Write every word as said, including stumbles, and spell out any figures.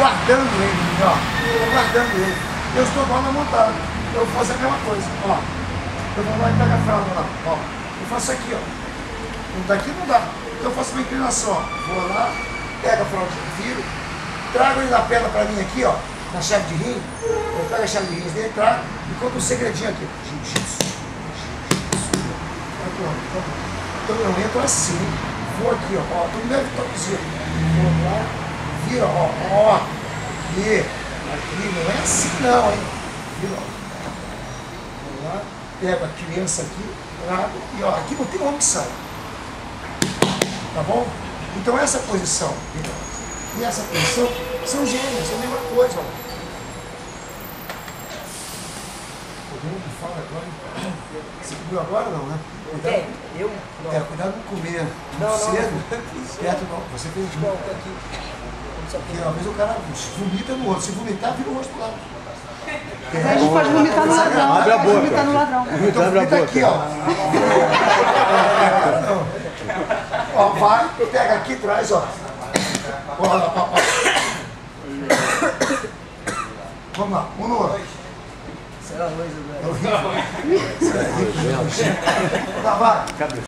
guardando ele, ó. Estou guardando ele. Eu estou igual montado. Eu faço a mesma coisa, ó. Eu vou lá e pego a fralda lá, ó. Eu faço aqui, ó. Não daqui não dá. Então eu faço uma inclinação, ó. Vou lá, pego a fralda, viro, trago ele na perna pra mim aqui, ó. Na chave de rim. Eu pego a chave de rim dele, trago e conto um segredinho aqui. Jiu-jitsu. Jiu-jitsu. Então eu entro assim. Vou aqui, ó. Ó, tô no meu toquezinho. Vou lá, vira, ó. Ó. Aqui. Aqui. Não é assim não, hein. Vira, ó. Vou lá, pego a criança aqui, trago e ó, aqui não tem homem que sai. Tá bom? Então essa posição, entendeu? E essa posição são gêmeas, são a mesma coisa, ó. Todo mundo fala agora. Você comeu agora não, né? Cuidado. É, eu? Não. É, cuidado com comer Não, não, cedo. não. Quieto não. Você fez Não, tô aqui. porque às vezes o cara vomita no outro. Se vomitar, vira o rosto pro lado. A gente pode vomitar no ladrão. Abre a Pode boca. vomitar no ladrão. Então vomita aqui, ó. Ó, vai, pega aqui, traz, ó. Ó, ó, ó, ó. Vamos lá, um no outro. Será a luz, É horrível. Isso é horrível. Vai.